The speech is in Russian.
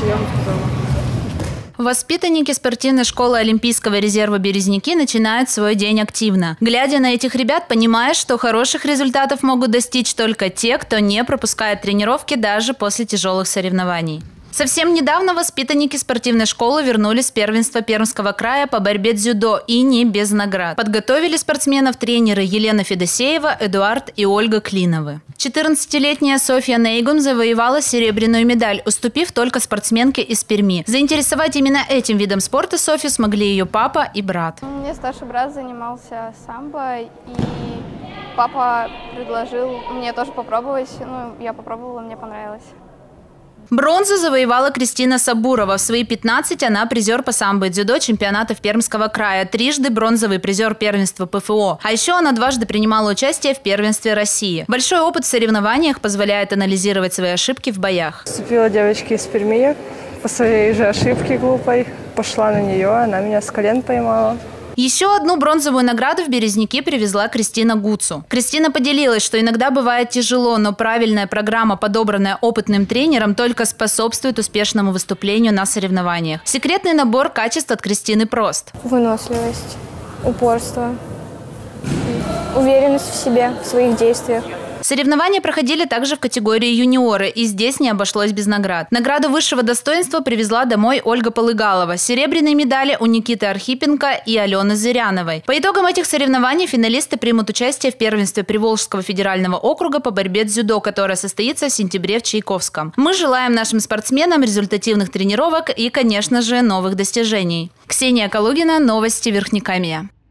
я вам сказала. Воспитанники спортивной школы Олимпийского резерва «Березники» начинают свой день активно. Глядя на этих ребят, понимаешь, что хороших результатов могут достичь только те, кто не пропускает тренировки даже после тяжелых соревнований. Совсем недавно воспитанники спортивной школы вернулись с первенства Пермского края по борьбе дзюдо и не без наград. Подготовили спортсменов тренеры Елена Федосеева, Эдуард и Ольга Клиновы. 14-летняя Софья Нейгун завоевала серебряную медаль, уступив только спортсменке из Перми. Заинтересовать именно этим видом спорта Софью смогли ее папа и брат. У меня старший брат занимался самбо, и папа предложил мне тоже попробовать. Я попробовала, мне понравилось. Бронзу завоевала Кристина Сабурова. В свои 15 она призер по самбо и дзюдо чемпионатов Пермского края, трижды бронзовый призер первенства ПФО. А еще она дважды принимала участие в первенстве России. Большой опыт в соревнованиях позволяет анализировать свои ошибки в боях. Вступила девочка из Перми по своей же ошибке глупой. Пошла на нее, она меня с колен поймала. Еще одну бронзовую награду в Березники привезла Кристина Гуцу. Кристина поделилась, что иногда бывает тяжело, но правильная программа, подобранная опытным тренером, только способствует успешному выступлению на соревнованиях. Секретный набор качеств от Кристины прост. Выносливость, упорство, уверенность в себе, в своих действиях. Соревнования проходили также в категории юниоры, и здесь не обошлось без наград. Награду высшего достоинства привезла домой Ольга Полыгалова. Серебряные медали у Никиты Архипенко и Алены Зыряновой. По итогам этих соревнований финалисты примут участие в первенстве Приволжского федерального округа по борьбе дзюдо, которое состоится в сентябре в Чайковском. Мы желаем нашим спортсменам результативных тренировок и, конечно же, новых достижений. Ксения Калугина, новости Верхнекамья.